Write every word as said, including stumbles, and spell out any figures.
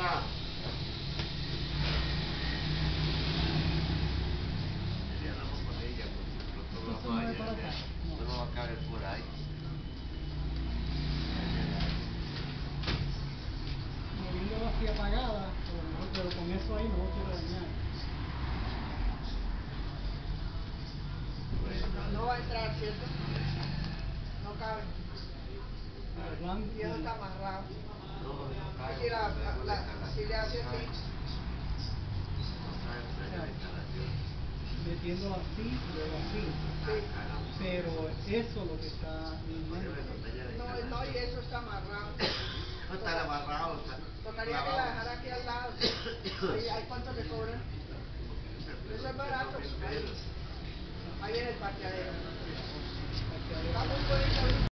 atrás. Ya no con ella, porque los programas allá, no va a caber por ahí. Moviéndolo así apagada, pero con eso ahí no lo quiero dañar. No va a entrar, ¿cierto? No cabe. Y eso está amarrado. No, no cabe. Si, la, la, si le hace así. Metiéndolo así y luego así. Sí. Pero eso lo que está viniendo. No, no, y eso está amarrado. No está amarrado. Tocaría que la dejara aquí al lado. Ahí, ahí ¿cuánto le cobran? Eso es barato. Ahí, ahí en el parqueadero. Está muy bonito.